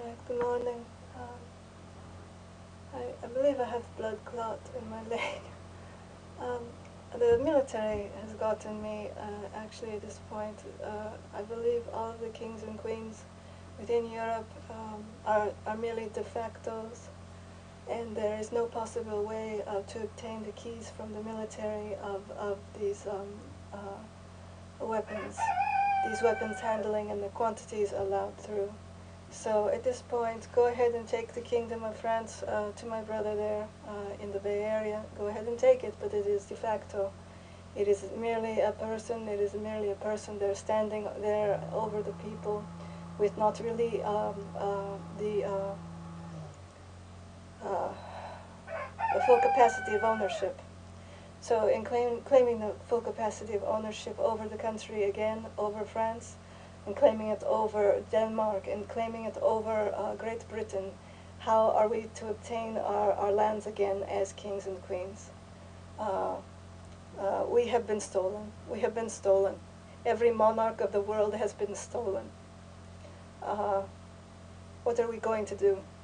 Good morning. I believe I have blood clot in my leg. Um, the military has gotten me, actually, at this point. I believe all of the kings and queens within Europe are merely defactos, and there is no possible way to obtain the keys from the military of these weapons, these weapons handling and the quantities allowed through. So at this point, go ahead and take the Kingdom of France to my brother there in the Bay Area. Go ahead and take it, but it is de facto. It is merely a person. It is merely a person there standing there over the people, with not really the full capacity of ownership. So in claiming the full capacity of ownership over the country again, over France, and claiming it over Denmark, and claiming it over Great Britain, how are we to obtain our lands again as kings and queens? We have been stolen. We have been stolen. Every monarch of the world has been stolen. What are we going to do?